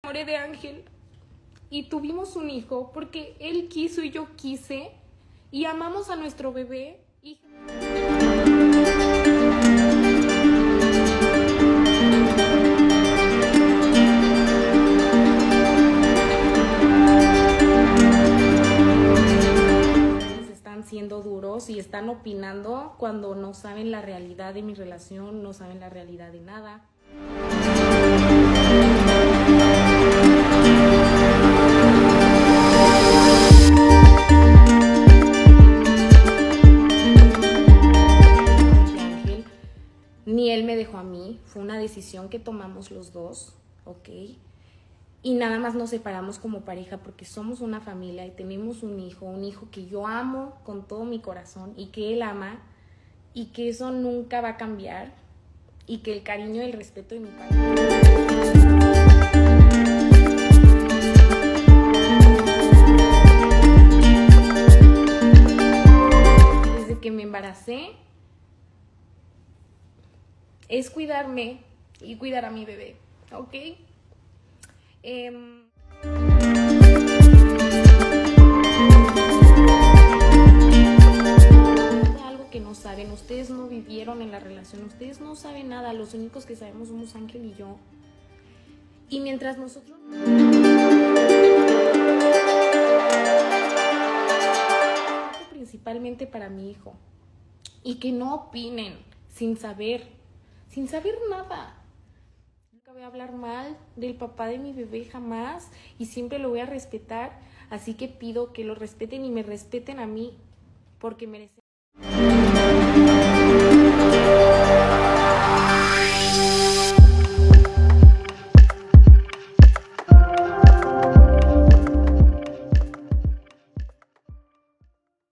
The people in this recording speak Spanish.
enamoré de Ángel y tuvimos un hijo porque él quiso y yo quise y amamos a nuestro bebé. Están siendo duros y están opinando cuando no saben la realidad de mi relación, no saben la realidad de nada. Ni él me dejó a mí, fue una decisión que tomamos los dos, ¿ok? Y nada más nos separamos como pareja porque somos una familia y tenemos un hijo que yo amo con todo mi corazón y que él ama y que eso nunca va a cambiar y que el cariño y el respeto de mi padre. Desde que me embaracé, es cuidarme y cuidar a mi bebé, ¿ok? Algo que no saben, ustedes no vivieron en la relación, ustedes no saben nada, los únicos que sabemos somos Ángel y yo. Y mientras nosotros... principalmente para mi hijo. Y que no opinen sin saber nada. Nunca voy a hablar mal del papá de mi bebé jamás y siempre lo voy a respetar. Así que pido que lo respeten y me respeten a mí porque merecen.